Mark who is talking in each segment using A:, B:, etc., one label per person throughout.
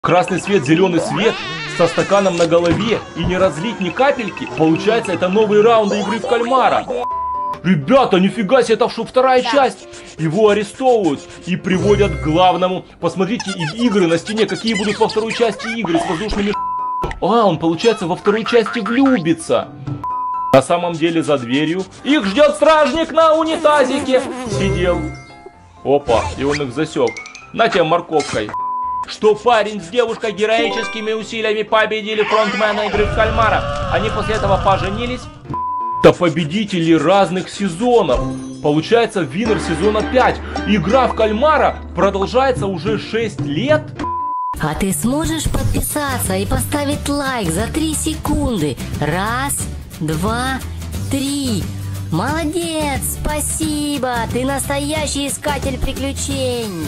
A: Красный свет, зеленый свет, со стаканом на голове и не разлить ни капельки. Получается, это новые раунды игры в кальмара. Ребята, нифига себе, это что, вторая часть? Его арестовывают и приводят к главному. Посмотрите, игры на стене, какие будут во второй части игры с воздушными. А, он, получается, во второй части влюбится. На самом деле за дверью их ждет стражник на унитазике. Сидел. Опа, и он их засек. На тебе морковкой. Что парень с девушкой героическими усилиями победили фронтмена игры в кальмара. Они после этого поженились. Это победители разных сезонов. Получается, виннер сезона 5. Игра в кальмара продолжается уже 6 лет.
B: А ты сможешь подписаться и поставить лайк за 3 секунды? 1, 2, 3. Молодец, спасибо. Ты настоящий искатель приключений.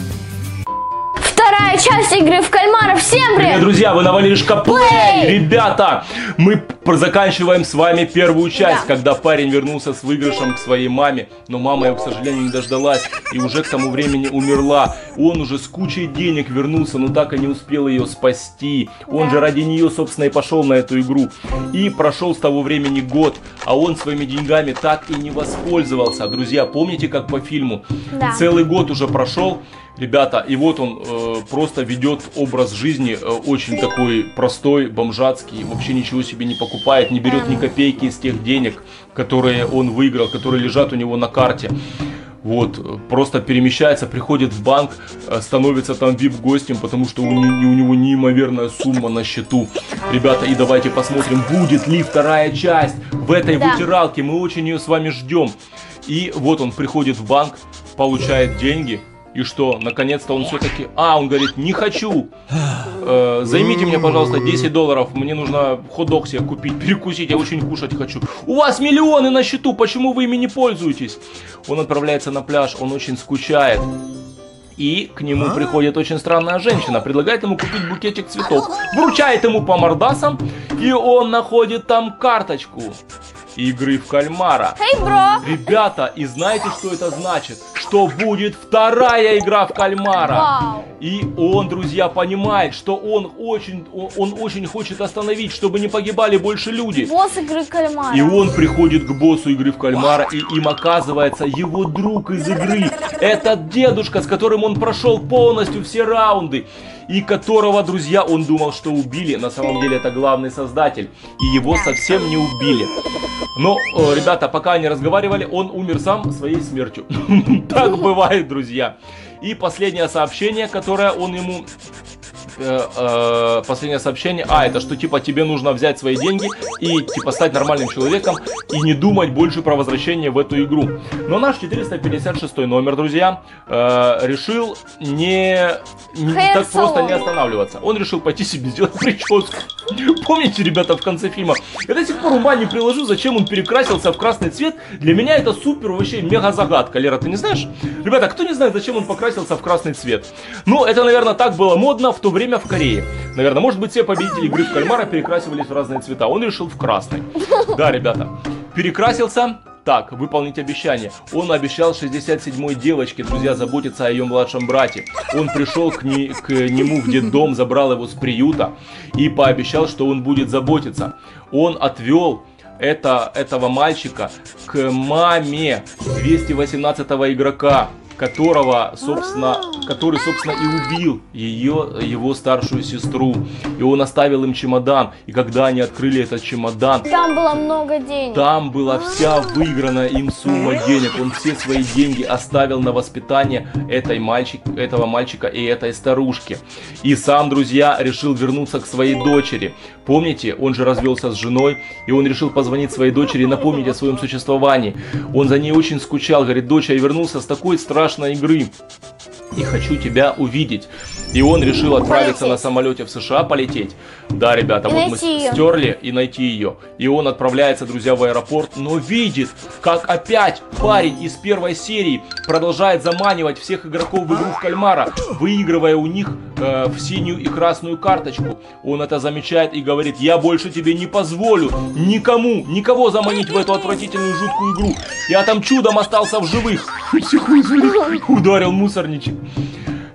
C: Вторая часть игры в кальмара. Всем привет!
A: Друзья, вы на Валеришка Плей! Ребята, мы заканчиваем с вами первую часть, когда парень вернулся с выигрышем к своей маме. Но мама его, к сожалению, не дождалась и уже к тому времени умерла. Он уже с кучей денег вернулся, но так и не успел ее спасти. Он же ради нее, собственно, и пошел на эту игру. И прошел с того времени год, а он своими деньгами так и не воспользовался. Друзья, помните, как по фильму?
C: Да.
A: Целый год уже прошел. Ребята, и вот он просто ведет образ жизни очень такой простой, бомжатский, вообще ничего себе не покупает, не берет ни копейки из тех денег, которые он выиграл, которые лежат у него на карте. Вот, просто перемещается, приходит в банк, становится там VIP-гостем, потому что у него неимоверная сумма на счету. Ребята, и давайте посмотрим, будет ли вторая часть в этой вытиралке, мы очень ее с вами ждем. И вот он приходит в банк, получает деньги. И что, наконец-то он все-таки... он говорит, не хочу. Займите мне, пожалуйста, $10. Мне нужно хот-дог себе купить, перекусить, я очень кушать хочу. У вас миллионы на счету, почему вы ими не пользуетесь? Он отправляется на пляж, он очень скучает. И к нему приходит очень странная женщина, предлагает ему купить букетик цветов. Вручает ему по мордасам, и он находит там карточку игры в кальмара.
C: Эй, бро!
A: Ребята, и знаете, что это значит? Что будет вторая игра в кальмара.
C: Вау.
A: И он, друзья, понимает, что он очень хочет остановить, чтобы не погибали больше люди.
C: Босс игры кальмара.
A: И он приходит к боссу игры в кальмара, и им оказывается его друг из игры. Этот дедушка, с которым он прошел полностью все раунды. И которого, друзья, он думал, что убили. На самом деле это главный создатель. И его совсем не убили. Но, ребята, пока они разговаривали, он умер сам своей смертью. Так бывает, друзья. И последнее сообщение, которое он ему... Последнее сообщение. Это что типа тебе нужно взять свои деньги и типа стать нормальным человеком и не думать больше про возвращение в эту игру. Но наш 456 номер, друзья, решил не так просто не останавливаться. Он решил пойти себе сделать прическу. Помните, ребята, в конце фильма? Я до сих пор ума не приложу, зачем он перекрасился в красный цвет. Для меня это супер, вообще мега загадка. Лера, ты не знаешь? Ребята, кто не знает, зачем он покрасился в красный цвет? Ну, это, наверное, так было модно в то время в Корее. Наверное, может быть, все победители игры в кальмара перекрасивались в разные цвета. Он решил в красный. Да, ребята. Перекрасился. Так, выполнить обещание. Он обещал 67-й девочке, друзья, заботиться о ее младшем брате. Он пришел к нему в детдом, забрал его с приюта и пообещал, что он будет заботиться. Он отвел этого мальчика к маме 218-го игрока, который, собственно, и убил его старшую сестру. И он оставил им чемодан. И когда они открыли этот чемодан,
C: там было много денег.
A: Там была вся выигранная им сумма денег. Он все свои деньги оставил на воспитание этого мальчика и этой старушки. И сам, друзья, решил вернуться к своей дочери. Помните, он же развелся с женой, и он решил позвонить своей дочери и напомнить о своем существовании. Он за ней очень скучал, говорит, дочь, я вернулся с такой страшной игры и хочу тебя увидеть. И он решил отправиться на самолете в США, полететь. Да, ребята, вот мы стерли и найти ее. И он отправляется, друзья, в аэропорт, но видит, как опять парень из первой серии продолжает заманивать всех игроков в игру в кальмара, выигрывая у них в синюю и красную карточку. Он это замечает и говорит, я больше тебе не позволю никого заманить в эту отвратительную жуткую игру. Я там чудом остался в живых. Ударил мусорничек.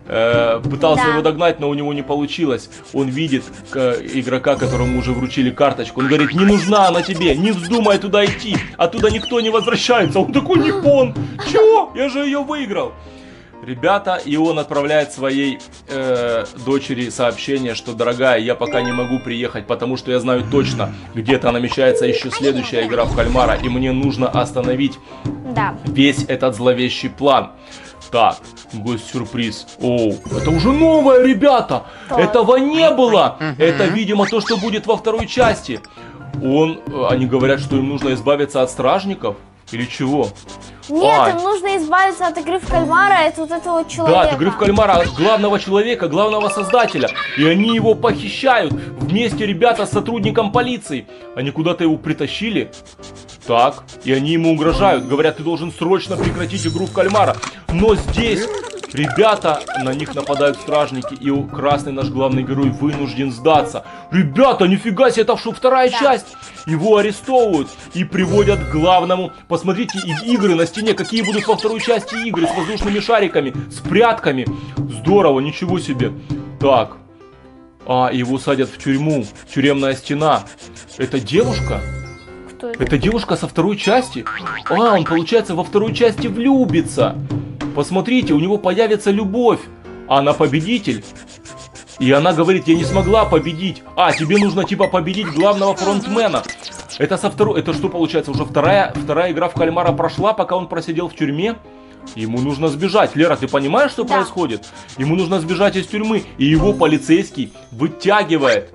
A: Пытался его догнать, но у него не получилось. Он видит игрока, которому уже вручили карточку. Он говорит: не нужна она тебе, не вздумай туда идти, оттуда никто не возвращается. Он такой: не пон, чего? Я же ее выиграл. Ребята, и он отправляет своей дочери сообщение, что: дорогая, я пока не могу приехать, потому что я знаю точно, где-то намечается еще следующая игра в кальмара, и мне нужно остановить весь этот зловещий план. Так, гость-сюрприз. Оу, это уже новое, ребята! Этого не было! Это, видимо, то, что будет во второй части. Они говорят, что им нужно избавиться от стражников? Или чего?
C: Нет, им нужно избавиться от игры в кальмара, от вот этого человека.
A: Да, от игры в кальмара, от главного человека, главного создателя. И они его похищают вместе, ребята, с сотрудником полиции. Они куда-то его притащили. Так, и они ему угрожают. Говорят: ты должен срочно прекратить игру в кальмара. Но здесь, ребята, на них нападают стражники. И красный наш главный герой вынужден сдаться. Ребята, нифига себе, это что, вторая часть? Его арестовывают и приводят к главному. Посмотрите, игры на стене. Какие будут во второй части игры? С воздушными шариками, с прятками. Здорово, ничего себе. Так. Его садят в тюрьму. Тюремная стена. Это девушка? Это девушка со второй части? Он, получается, во второй части влюбится. Посмотрите, у него появится любовь. Она победитель. И она говорит: я не смогла победить. Тебе нужно типа победить главного фронтмена. Это что получается? Уже вторая игра в кальмара прошла, пока он просидел в тюрьме. Ему нужно сбежать. Лера, ты понимаешь, что происходит? Ему нужно сбежать из тюрьмы. И его полицейский вытягивает.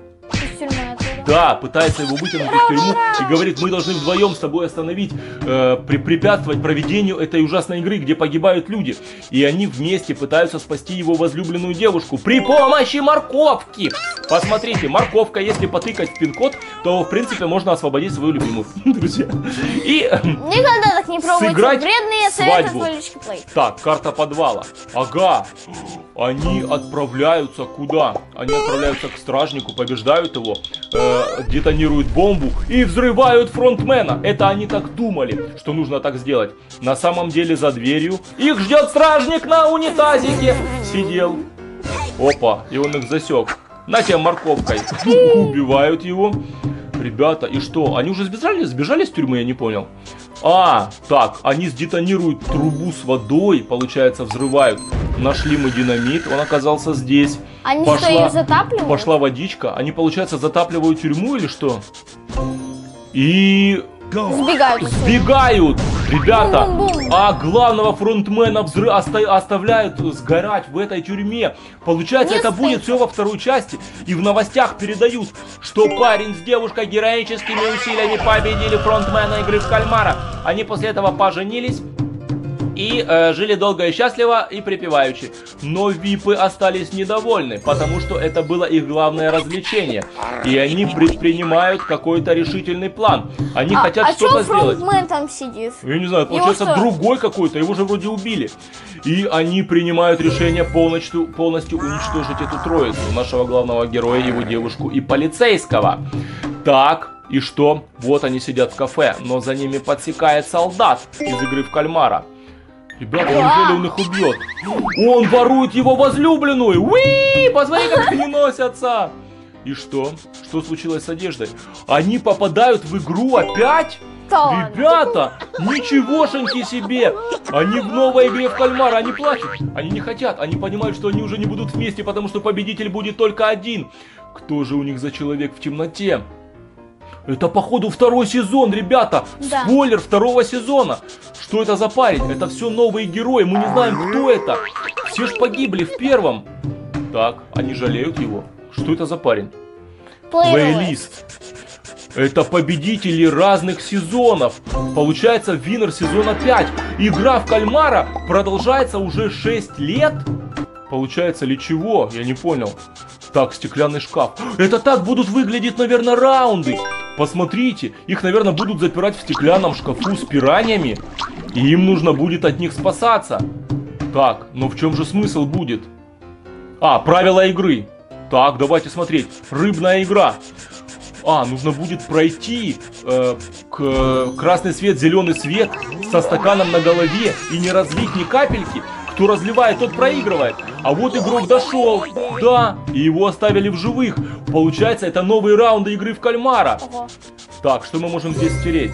A: Да, пытается его вытянуть из тюрьмы и говорит: мы должны вдвоем с тобой остановить, препятствовать проведению этой ужасной игры, где погибают люди. И они вместе пытаются спасти его возлюбленную девушку при помощи морковки. Посмотрите, морковка, если потыкать в пин-код, то в принципе можно освободить свою любимую, друзья. И
C: никогда так не пробуйте. Вредные советы от Валечки Плей.
A: Так, карта подвала. Ага. Они отправляются куда? Они отправляются к стражнику, побеждают его, детонируют бомбу и взрывают фронтмена. Это они так думали, что нужно так сделать. На самом деле за дверью их ждет стражник на унитазике. Сидел. Опа, и он их засек. На тебе морковкой. Убивают его. Ребята, и что? Они уже сбежали с тюрьмы, я не понял. Так, они сдетонируют трубу с водой, получается, взрывают. Нашли мы динамит, он оказался здесь.
C: Они что, ее затапливают?
A: Пошла водичка. Они, получается, затапливают тюрьму или что? И... Сбегают, ребята. А главного фронтмена оставляют сгорать в этой тюрьме. Получается, это будет все во второй части. И в новостях передают, что парень с девушкой героическими усилиями победили фронтмена игры в кальмара. Они после этого поженились и жили долго и счастливо и припеваючи. Но випы остались недовольны, потому что это было их главное развлечение. И они предпринимают какой-то решительный план. Они хотят что-то сделать.
C: Фронтмен там сидит?
A: Я не знаю, получается другой какой-то, его же вроде убили. И они принимают решение полностью уничтожить эту троицу. Нашего главного героя, его девушку и полицейского. Так, и что? Вот они сидят в кафе, но за ними подсекает солдат из игры в кальмара. Ребята, неужели он их убьет? Он ворует его возлюбленную! Уи! Посмотри, как они носятся! И что? Что случилось с одеждой? Они попадают в игру опять? Ребята, ничегошеньки себе! Они в новой игре в кальмара, они плачут. Они не хотят, они понимают, что они уже не будут вместе, потому что победитель будет только один. Кто же у них за человек в темноте? Это, походу, второй сезон, ребята. Да. Спойлер второго сезона. Что это за парень? Это все новые герои. Мы не знаем, кто это. Все ж погибли в первом. Так, они жалеют его. Что это за парень? Плейлист. Это победители разных сезонов. Получается, виннер сезона 5. Игра в кальмара продолжается уже 6 лет. Получается ли чего? Я не понял. Так, стеклянный шкаф. Это так будут выглядеть, наверное, раунды. Посмотрите, их, наверное, будут запирать в стеклянном шкафу с пираньями. И им нужно будет от них спасаться. Так, но в чем же смысл будет? Правила игры. Так, давайте смотреть. Рыбная игра. Нужно будет пройти красный свет, зеленый свет со стаканом на голове и не разлить ни капельки. кто разливает, тот проигрывает. А вот игрок дошел, да, и его оставили в живых. Получается, это новые раунды игры в кальмара.
C: Ого.
A: Так, что мы можем здесь стереть?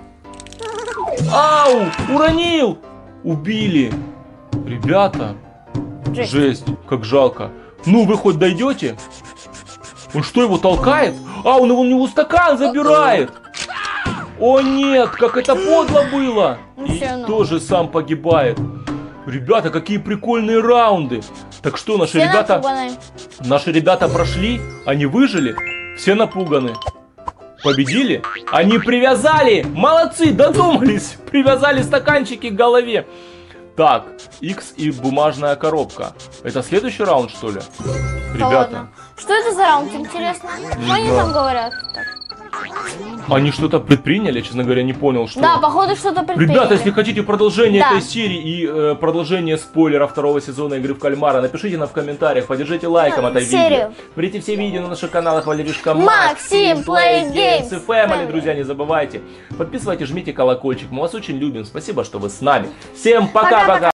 A: Ау, уронил! Убили. Ребята, жесть, как жалко. Ну, вы хоть дойдете? Он что, его толкает? А, он у него стакан забирает. О нет, как это подло было. И тоже сам погибает. Ребята, какие прикольные раунды. Так что, наши ребята прошли, они выжили, все напуганы. Победили? Они привязали, молодцы, додумались, привязали стаканчики к голове. Так, X и бумажная коробка. Это следующий раунд, что ли? Ребята.
C: Ладно. Что это за раунд, интересно? Что они там говорят?
A: Они что-то предприняли, честно говоря, не понял, что.
C: Да, походу что-то предприняли.
A: Ребята, если хотите продолжение этой серии и продолжение спойлера второго сезона игры в кальмара, напишите нам в комментариях, поддержите лайком это видео. Смотрите все видео на наших каналах Валеришка,
C: Максим, Play Games
A: и Family, друзья, не забывайте. Подписывайтесь, жмите колокольчик, мы вас очень любим, спасибо, что вы с нами. Всем пока-пока!